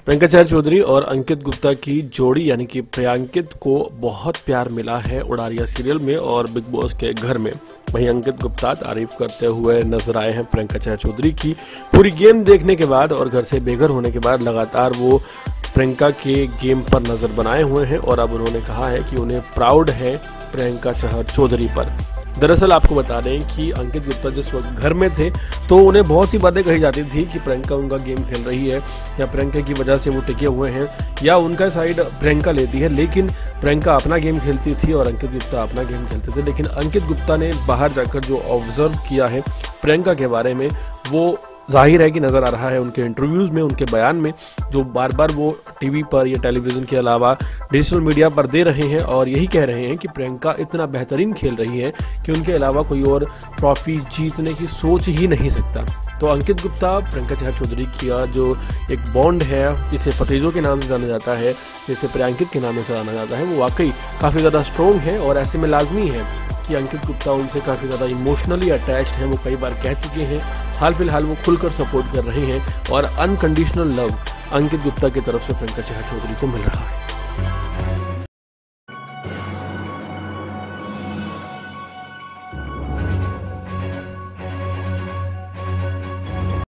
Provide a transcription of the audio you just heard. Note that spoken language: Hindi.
प्रियंका चहर चौधरी और अंकित गुप्ता की जोड़ी यानी कि प्रियांकित को बहुत प्यार मिला है उड़ारिया सीरियल में और बिग बॉस के घर में। वहीं अंकित गुप्ता तारीफ करते हुए नजर आए हैं प्रियंका चहर चौधरी की पूरी गेम देखने के बाद और घर से बेघर होने के बाद लगातार वो प्रियंका के गेम पर नजर बनाए हुए हैं और अब उन्होंने कहा है कि उन्हें प्राउड है प्रियंका चहर चौधरी पर। दरअसल आपको बता दें कि अंकित गुप्ता जिस वक्त घर में थे तो उन्हें बहुत सी बातें कही जाती थी कि प्रियंका उनका गेम खेल रही है या प्रियंका की वजह से वो टिके हुए हैं या उनका साइड प्रियंका लेती है, लेकिन प्रियंका अपना गेम खेलती थी और अंकित गुप्ता अपना गेम खेलते थे। लेकिन अंकित गुप्ता ने बाहर जाकर जो ऑब्जर्व किया है प्रियंका के बारे में वो जाहिर है कि नज़र आ रहा है उनके इंटरव्यूज़ में, उनके बयान में, जो बार बार वो टीवी पर या टेलीविज़न के अलावा डिजिटल मीडिया पर दे रहे हैं और यही कह रहे हैं कि प्रियंका इतना बेहतरीन खेल रही है कि उनके अलावा कोई और ट्रॉफी जीतने की सोच ही नहीं सकता। तो अंकित गुप्ता प्रियंका चहर चौधरी का जो एक बॉन्ड है जिसे फतेजों के नाम से जाना जाता है, जिसे प्रियांकित के नाम से जाना जाता है, वो वाकई काफ़ी ज़्यादा स्ट्रॉन्ग है और ऐसे में लाजमी है कि अंकित गुप्ता उनसे काफ़ी ज़्यादा इमोशनली अटैच्ड हैं। वो कई बार कह चुके हैं, हाल फिलहाल वो खुलकर सपोर्ट कर रहे हैं और अनकंडीशनल लव अंकित गुप्ता की तरफ से प्रियंका चहर चौधरी को मिल रहा है।